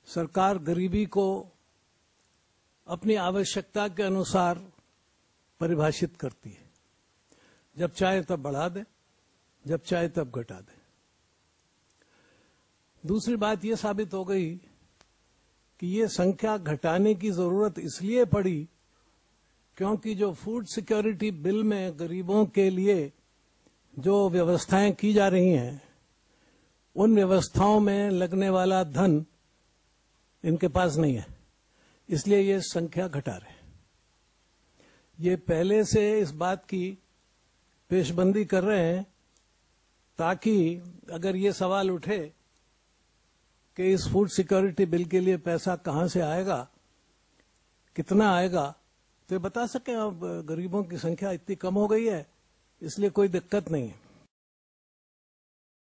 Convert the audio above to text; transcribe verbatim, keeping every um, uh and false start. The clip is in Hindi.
सरकार गरीबी को अपनी आवश्यकता के अनुसार परिभाषित करती है। जब चाहे तब बढ़ा दे, जब चाहे तब घटा दे। दूसरी बात यह साबित हो गई कि ये संख्या घटाने की जरूरत इसलिए पड़ी क्योंकि जो फूड सिक्योरिटी बिल में गरीबों के लिए जो व्यवस्थाएं की जा रही हैं, उन व्यवस्थाओं में लगने वाला धन इनके पास नहीं है, इसलिए ये संख्या घटा रहे हैं। ये पहले से इस बात की पेशबंदी कर रहे हैं ताकि अगर ये सवाल उठे कि इस फूड सिक्योरिटी बिल के लिए पैसा कहां से आएगा, कितना आएगा, तो ये बता सकें अब गरीबों की संख्या इतनी कम हो गई है, इसलिए कोई दिक्कत नहीं है।